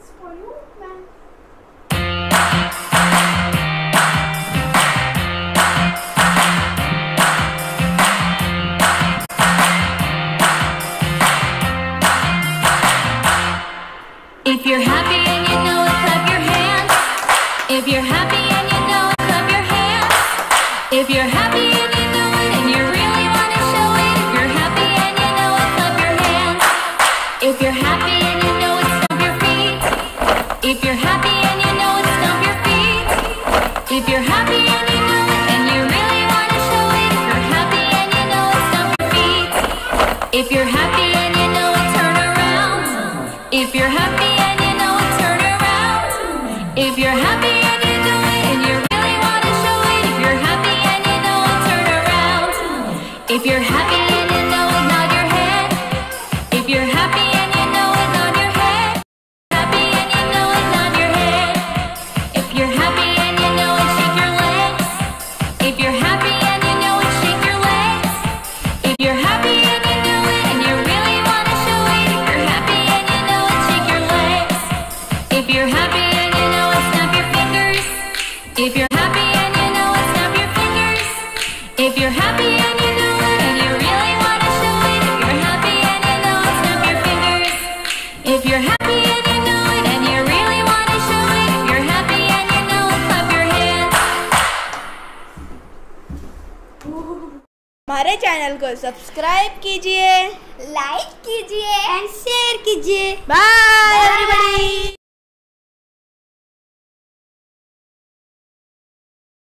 It's for you, man. If you're happy and you know it, clap your hands. If you're happy and you know it, clap your hands. If you're happy and you know it and you really want to show it, if you're happy and you know it, clap your hands. If you're happy and you know it, stomp your feet. If you're happy and you know it, stomp your feet. If you're happy and you know it and you really want to show it, if you're happy and you know it, stomp your feet. If you're happy and you know it, turn around. If you're happy and you know it, turn around. If you're happy and you know it and you really want to show it, if you're happy and you know it, turn around. If you're happy and you know it, nod your head. If you're happy and you know it, nod your head. Happy and you know it, nod your head. If you're happy and you know it, shake your legs. If you're happy and you know it, shake your legs. If you're happy and you know it and you really want to show it, if you're happy and you know it, shake your legs. If you're happy and you know it, snap your fingers. If you're happy and you know it, snap your fingers. If you're happy and you know it and you really want to show it, if you're happy and you know it, snap your fingers. If you're happy and you know it and you really want to show it, if you're happy and you know it, clap your hands. हमारे channel को subscribe कीजिए, like कीजिए and share कीजिए। Bye everybody.